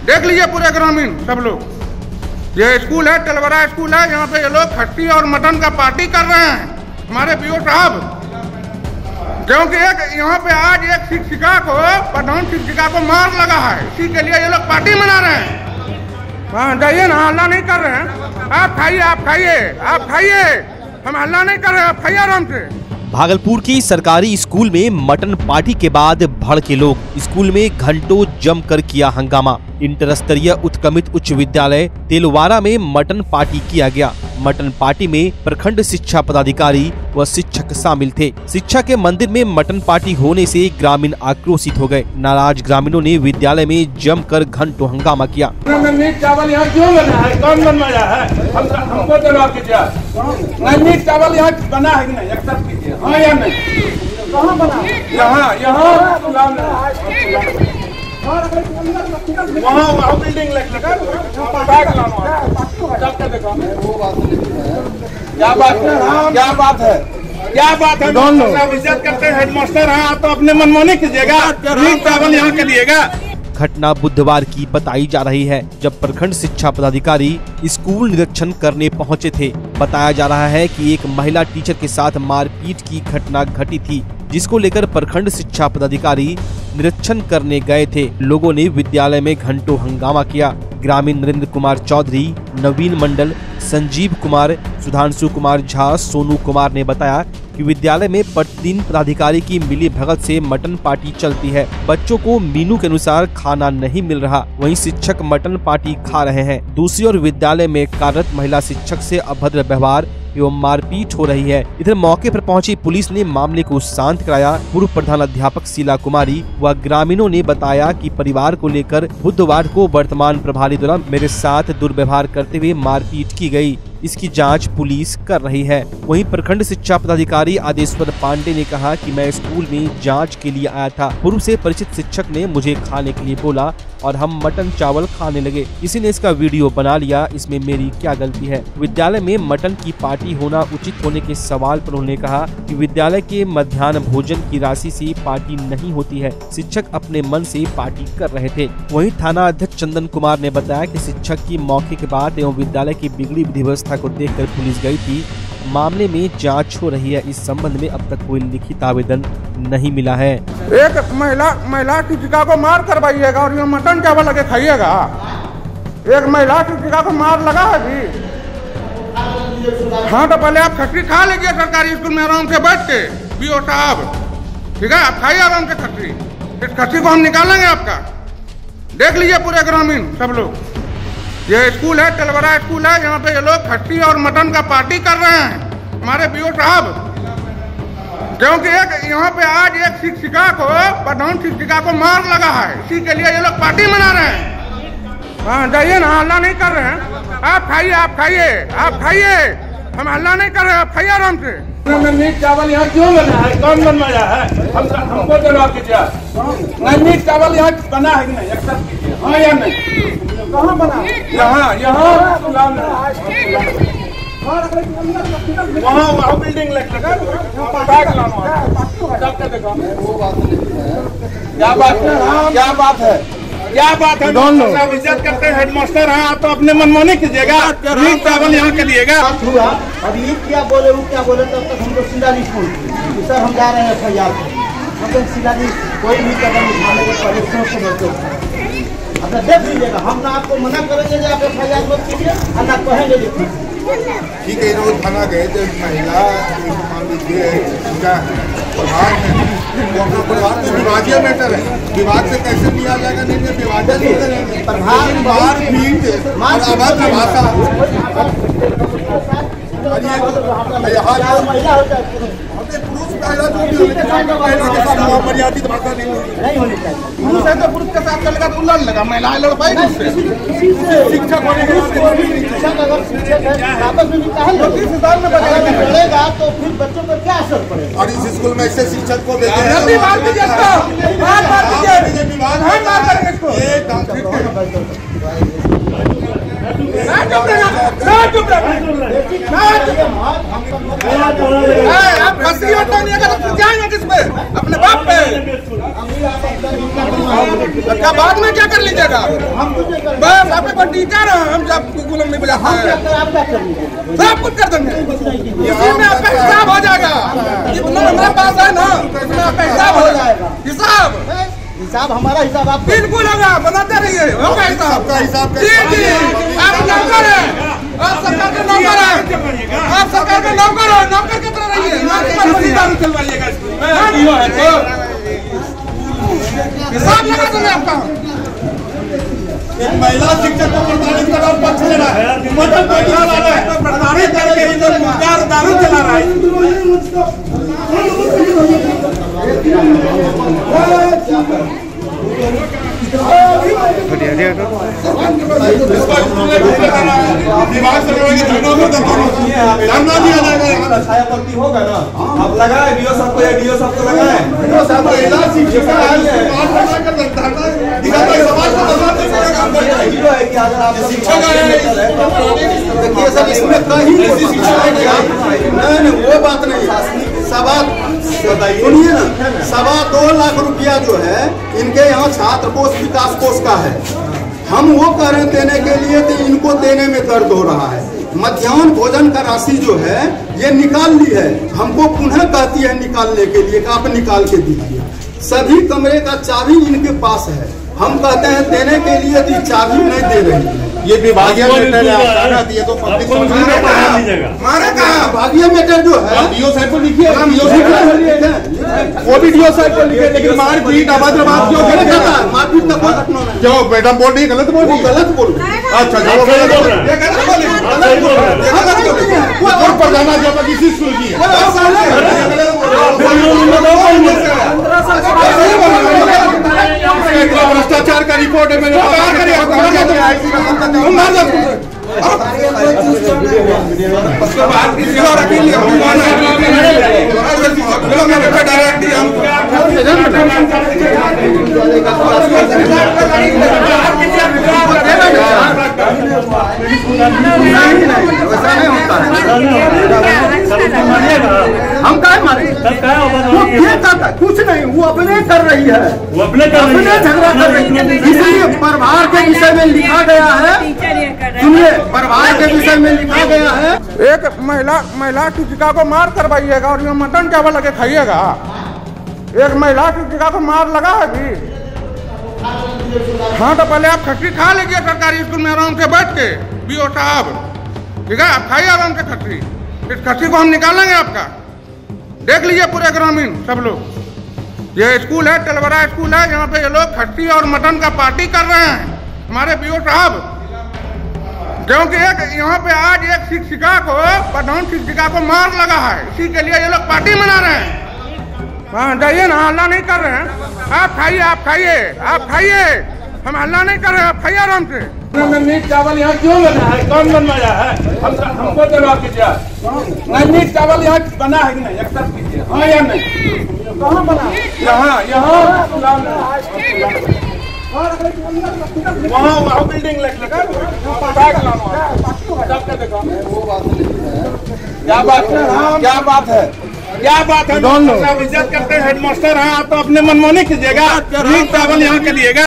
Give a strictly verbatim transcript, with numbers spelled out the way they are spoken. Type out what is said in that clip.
देख लीजिए पूरे ग्रामीण सब लोग। ये स्कूल है, तलवारा स्कूल है, यहाँ पे ये लोग खट्टी और मटन का पार्टी कर रहे हैं हमारे बीओ साहब। क्योंकि एक यहाँ पे आज एक शिक्षिका को, प्रधान शिक्षिका को मार लगा है, इसी के लिए ये लोग पार्टी मना रहे हैं। हाँ जाइए ना, हल्ला नहीं कर रहे हैं। आप खाइए, आप खाइए, आप खाइए, हम हल्ला नहीं कर रहे हैं, आप खाइए आराम से। भागलपुर की सरकारी स्कूल में मटन पार्टी के बाद भड़के लोग। स्कूल में घंटों जमकर किया हंगामा। इंटर स्तरीय उत्क्रमित उच्च विद्यालय तेलवारा में मटन पार्टी किया गया। मटन पार्टी में प्रखंड शिक्षा पदाधिकारी व शिक्षक शामिल थे। शिक्षा के मंदिर में मटन पार्टी होने से ग्रामीण आक्रोशित हो गए। नाराज ग्रामीणों ने विद्यालय में जमकर घंटों हंगामा किया। मीट चावल यहाँ क्यों बना है? कौन बनवाया है? हम हमको जवाब कीजिए। नहीं, मीट चावल यहाँ बना है कि नहीं? एक्सेप्ट कीजिए। हाँ या नहीं? कहाँ बना? यहाँ यहाँ वहाँ वहाँ बिल्डिंग लगा क्या बात है? क्या बात है? क्या बात है? दोनों इज्जत करते हैं। हेडमास्टर हैं, आप तो अपने मनमानी कीजिएगा, मीट चावल यहाँ के दिएगा। घटना बुधवार की बताई जा रही है, जब प्रखंड शिक्षा पदाधिकारी स्कूल निरीक्षण करने पहुंचे थे। बताया जा रहा है कि एक महिला टीचर के साथ मारपीट की घटना घटी थी, जिसको लेकर प्रखंड शिक्षा पदाधिकारी निरीक्षण करने गए थे। लोगों ने विद्यालय में घंटों हंगामा किया। ग्रामीण नरेंद्र कुमार चौधरी, नवीन मंडल, संजीव कुमार, सुधांशु कुमार झा, सोनू कुमार ने बताया कि विद्यालय में प्रतिदिन पदाधिकारी की मिली भगत से मटन पार्टी चलती है। बच्चों को मेनू के अनुसार खाना नहीं मिल रहा, वहीं शिक्षक मटन पार्टी खा रहे हैं। दूसरी ओर विद्यालय में कार्यरत महिला शिक्षक से अभद्र व्यवहार एवं मारपीट हो रही है। इधर मौके पर पहुंची पुलिस ने मामले को शांत कराया। पूर्व प्रधान अध्यापक शीला कुमारी व ग्रामीणों ने बताया कि परिवार को लेकर बुधवार को वर्तमान प्रभारी द्वारा मेरे साथ दुर्व्यवहार करते हुए मारपीट की गई। इसकी जांच पुलिस कर रही है। वहीं प्रखंड शिक्षा पदाधिकारी आदेश्वर पांडे ने कहा कि मैं स्कूल में जांच के लिए आया था। पूर्व से परिचित शिक्षक ने मुझे खाने के लिए बोला और हम मटन चावल खाने लगे। किसी ने इसका वीडियो बना लिया, इसमें मेरी क्या गलती है? विद्यालय में मटन की पार्टी होना उचित होने के सवाल पर उन्होंने कहा कि विद्यालय के मध्याह्न भोजन की राशि से पार्टी नहीं होती है। शिक्षक अपने मन से पार्टी कर रहे थे। वहीं थाना अध्यक्ष चंदन कुमार ने बताया कि शिक्षक की मौके के बाद एवं विद्यालय की बिगड़ी विधि व्यवस्था को देखकर पुलिस गई थी। मामले में जांच हो रही है। इस संबंध में अब तक कोई लिखित आवेदन नहीं मिला है। एक महिला महिला शिक्षिका को मार करवाइएगा और ये मटन चावल लगे खाइएगा। एक महिला शिक्षिका को मार लगा है भी। हाँ तो पहले आप खट्टी खा लीजिए सरकारी स्कूल में आराम से बैठ के, बीओ साहब, ठीक है? आप खाइए आराम से खट्टी। इस खट्टी को हम निकालेंगे आपका। देख लीजिए पूरे ग्रामीण सब लोग। ये स्कूल है, तलवारा स्कूल है, यहाँ पे ये लोग खट्टी और मटन का पार्टी कर रहे हैं हमारे बीओ साहब। क्योंकि एक यहाँ पे आज एक शिक्षिका को, प्रधान शिक्षिका को मार लगा है, इसी के लिए ये लोग पार्टी मना रहे हैं। हाँ जाइए ना, हल्ला नहीं कर रहे हैं। आप खाइए, आप खाइए, आप खाइए, हम हल्ला नहीं कर रहे हैं, आप खाइए आराम से। मीट चावल यहाँ क्यों बना है? कौन बनवाया है? हम हमको जवाब कीजिए। नहीं, मीट चावल यहाँ बना है कि नहीं? एक्सेप्ट कीजिए। हाँ या नहीं? कहाँ बना? यहाँ यहाँ वहाँ वहाँ बिल्डिंग लगा क्या बात है? क्या बात है? क्या बात है? दोनों इज्जत करते हैं। हेडमास्टर हैं, आप तो अपने मनमानी कीजिएगा, मीट चावल यहाँ के दिएगा। अब ये क्या बोले, वो क्या बोले, तब तक हमको सीधा रिपोर्ट सर हम जा रहे हैं एफ आई आर को। मतलब सीधा कोई भी कदम उठाने के पहले सोच समझते अपना देख लीजिएगा। हम ना आपको मना करेंगे जो आप एफ आई आर मत कीजिए और ना कहेंगे लिखिए। ठीक है, रोज थाना गए थे, महिला मान लीजिए उनका प्रभाव है, वो अपना परिवार में विवादीय मैटर है। विवाद से कैसे लिया जाएगा? नहीं नहीं, विवाद नहीं करेंगे। मार पीट और अभद्र भाषा पुरुष महिला मर्यादित भाषा नहीं होनी चाहिए। पुरुष है तो पुरुष के साथ चलेगा तो लड़ लगा, महिलाएं लड़ पाएगी उससे। शिक्षक होने के शिक्षक अगर शिक्षक है आपस में तीस हजार में बढ़ेगा तो फिर बच्चों पर क्या असर पड़ेगा? और इस स्कूल में ऐसे शिक्षक को देते आप फंसी होता नहीं अगर तो जाएंगे किस पे? अपने बाप पे। क्या बाद में क्या कर लीजिएगा? तो टीचर हैं, हम जब गुलाम नहीं बजाते हम क्या हैं कर, आप क्या करेंगे? सब कुछ कर देंगे, इसी में आपका हिसाब हो जाएगा। इतना हमारे पास है ना, इसमें आपका हिसाब हो जाएगा। हिसाब हिसाब हमारा हिसाब आप बिल्कुल होगा, बनाते रहिए, होगा हिसाब आपका हिसाब जी जी। आप नौकर हैं, आप सरकार के नौकर हैं, आप सरकार के नौकर हैं, नौकर की तरह रहिए, दारू चलवाइएगा स्कूल में, है तो हिसाब लगा देंगे आपका। एक महिला शिक्षक को प्रताड़ित कर और पक्ष ले रहा है, मदद को चला रहा है, प्रताड़ित करके ही तो मुर्गार दारू चला रहा है। विभाग से छायापति होगा ना, आप लगाए डीओ साहब को या डीओ साहब को लगाए। हीरो है कि अगर आप शिक्षक देखिए सर, इसमें कहीं नहीं, वो बात नहीं। सवा सुनिए ना, सवा दो लाख रुपया जो है इनके यहाँ छात्र कोष विकास कोष का है। हम वो कह रहे देने के लिए तो इनको देने में दर्द हो रहा है। मध्याह्न भोजन का राशि जो है ये निकाल ली है, हमको पुनः कहती है निकालने के लिए, आप निकाल के दीजिए। सभी कमरे का चाबी इनके पास है, हम कहते हैं देने के लिए तो चाबी नहीं दे रही है। ये विभागीय मैटर है, ये तो पब्लिक मारे कहा विभागीय मैटर जो है डीओ साहब को लिखिए, वो भी डीओ साहब को लिखे, लेकिन मारपीट अभद्र बात क्यों करे जाता है? मारपीट का कोई घटना नहीं। जो मैडम बोल रही है गलत बोल रही है, गलत बोल रहे हैं। अच्छा जो वो गलत बोल रहे हैं, ये गलत बोली, गलत बोल रहे हैं। गलत बोल रही है। कोर्ट पर जाना जो किसी स्कूल की है, भ्रष्टाचार का रिपोर्ट है, मैंने उसके बाद किसी और अकेले हम क्या मारे, कुछ नहीं, वो अपने कर रही है, वो अपने कर रही है, झगड़ा कर रही है। इसलिए परिवार के विषय में लिखा गया है, सुनिए, परिवार के विषय में लिखा गया है। एक महिला महिला शिक्षिका को मार करवाइएगा और ये मटन चावल लगे खाइएगा। एक महिला शिक्षिका को मार लगा है भी। हाँ तो पहले आप खट्टी खा लीजिए सरकारी स्कूल में आराम से बैठ के, बीओ साहब, ठीक है, आप खाइए आराम से खट्टी। इस खट्टी को हम निकालेंगे आपका, देख लीजिए पूरे ग्रामीण सब लोग। ये स्कूल है, तलवारा स्कूल है, यहाँ पे ये लोग खट्टी और मटन का पार्टी कर रहे हैं हमारे बीओ साहब। क्योंकि एक यहाँ पे आज एक शिक्षिका को, प्रधान शिक्षिका को मार लगा है, इसी के लिए ये लोग पार्टी मना रहे हैं। हाँ जाइए ना, हल्ला नहीं कर रहे हैं। आप खाइए, आप खाइए, आप खाइए, हम हल्ला नहीं कर रहे हैं, आप खाइए आराम से। मीट चावल यहाँ क्यों बना है, कौन बनवाया है, हम हमको जवाब कीजिए। नहीं, मीट चावल यहाँ बना है कि नहीं, एक्सेप्ट कीजिए, हाँ या नहीं। कहाँ बना? यहाँ यहाँ वहाँ वहाँ बिल्डिंग लगा, क्या बात है, क्या बात है, क्या बात है। इज्जत करते हैं, हेडमास्टर हैं, आप तो अपने मनमानी कीजिएगा, मीट चावल यहाँ के दिएगा।